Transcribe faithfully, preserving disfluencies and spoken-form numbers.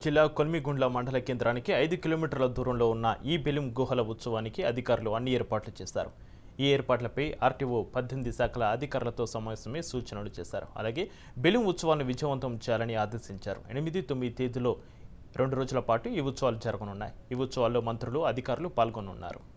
జిల్లా కొల్మిగుండ్ల మండల కేంద్రానికి ఐదు కిలోమీటర్ల దూరంలో ఉన్న ఈ బెలుం గుహల ఉత్సవానికి అధికారులు అన్ని ఏర్పాట్లు చేశారు. ఈ ఏర్పాట్లపై ఆర్టీఓ పద్దెనిమిది శాఖల అధికారులతో సమావేశమై సూచనలు చేశారు. అలాగే బెలుం ఉత్సవాన్ని విజయవంతం చేయాలని ఆదేశించారు. ఎనిమిది తొమ్మిది తేదీలో రెండు రోజుల పాటు ఈ ఉత్సవాలు జరగనున్నాయి. ఈ ఉత్సవాల్లో మంత్రులు, అధికారులు పాల్గొనున్నారు.